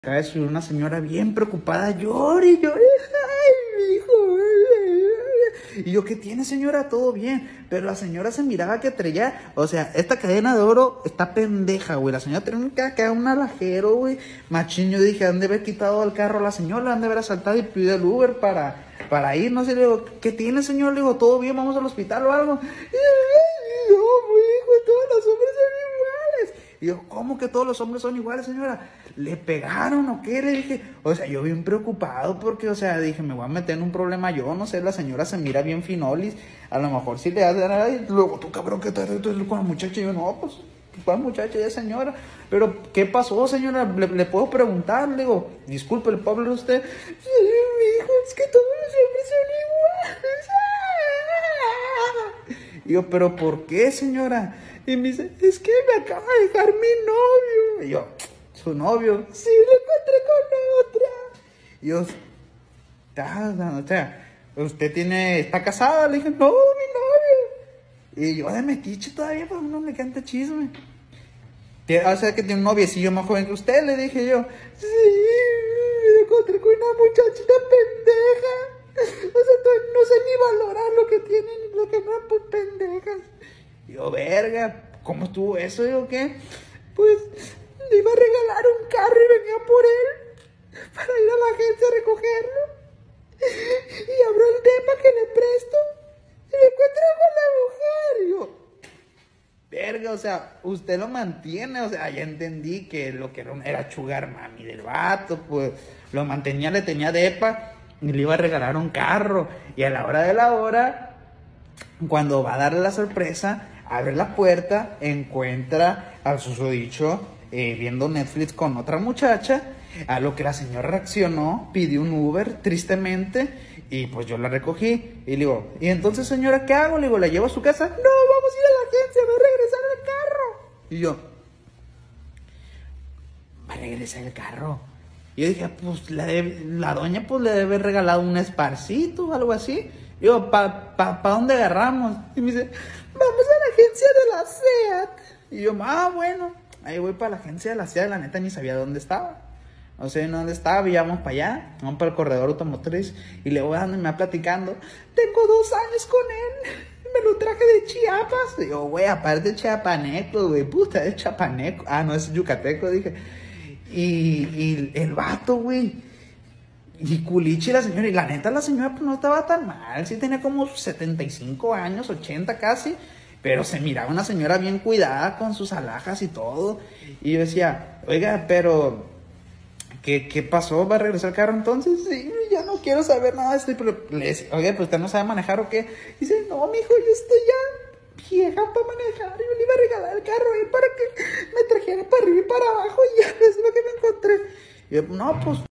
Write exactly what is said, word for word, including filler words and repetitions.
Acaba de subir una señora bien preocupada, llore y llore. Ay, mi hijo. Y yo, ¿qué tiene, señora? Todo bien. Pero la señora se miraba que traía, o sea, esta cadena de oro está pendeja, güey. La señora tenía que quedar un alajero, güey. Machín, yo dije, han de haber quitado el carro a la señora, han de haber asaltado y pedido el Uber para, para ir. No sé, le digo, ¿qué tiene, señor? Le digo, ¿todo bien? ¿Vamos al hospital o algo? Y yo, no, mi hijo, todos los hombres son iguales. Y yo, ¿cómo que todos los hombres son iguales, señora? ¿Le pegaron o qué? Le dije, o sea, yo bien preocupado porque, o sea, dije, me voy a meter en un problema yo, no sé, la señora se mira bien finolis, a lo mejor si le hace nada, y luego tú, cabrón, ¿qué tal con la muchacha? Y yo, no, pues, ¿cuál muchacha? Ya, señora, pero, ¿qué pasó, señora? ¿Le, le puedo preguntar? Le digo, disculpe, ¿le puedo hablar a usted? Sí, mi hijo, es que todos los hombres son iguales. Y yo, ¿pero por qué, señora? Y me dice, es que me acaba de dejar mi novio. Y yo, ¿su novio? Sí, lo encontré con otra. Y yo, o sea, ¿usted tiene, está casada? Le dije, no, mi novio. Y yo, de metiche todavía, pues no me canta chisme. O sea, que tiene un noviecillo más joven que usted, le dije yo. Sí, me encontré con una muchachita pendeja. O sea, no sé ni valorar lo que tienen y lo que no, pues pendejas. Y yo, verga, ¿cómo estuvo eso? Digo, ¿qué? Pues le iba a regalar un carro y venía por él para ir a la agencia a recogerlo. Y abro el depa que le presto y me encuentro con la mujer. Y yo, verga, o sea, usted lo mantiene, o sea, ya entendí que lo que era, era sugar mami del vato, pues lo mantenía, le tenía depa y le iba a regalar un carro. Y a la hora de la hora, cuando va a darle la sorpresa, abre la puerta, encuentra al susodicho eh, viendo Netflix con otra muchacha, a lo que la señora reaccionó, pidió un Uber tristemente y pues yo la recogí y le digo, ¿y entonces, señora, qué hago? Le digo, ¿la llevo a su casa? No, vamos a ir a la agencia, va a regresar el carro. Y yo, va a regresar el carro. Y yo dije, pues la, de, la doña pues le debe haber regalado un esparcito o algo así. Y yo, ¿para pa, pa dónde agarramos? Y me dice, vamos a la agencia de la SEAT. Y yo, ah, bueno, ahí voy para la agencia de la SEAT. La neta ni sabía dónde estaba. No sé dónde estaba, y vamos para allá, vamos para el corredor automotriz. Y le voy dando y me va platicando, tengo dos años con él, me lo traje de Chiapas. Y yo, güey, aparte de chiapaneco, güey, puta, es chapaneco. Ah, no, es yucateco, dije. Y, y el vato, güey, y culichi la señora, y la neta la señora pues no estaba tan mal, sí tenía como setenta y cinco años, ochenta casi, pero se miraba una señora bien cuidada con sus alhajas y todo. Y yo decía, oiga, pero ¿qué, qué pasó? ¿Va a regresar el carro entonces? Sí, ya no quiero saber nada de esto. Pero le decía, oiga, pues usted no sabe manejar o qué. Y dice, no, mijo, yo estoy ya vieja para manejar, yo le iba a regalar el carro a él para que me trajera para arriba y para abajo y ya es lo que me encontré. Y yo, no, pues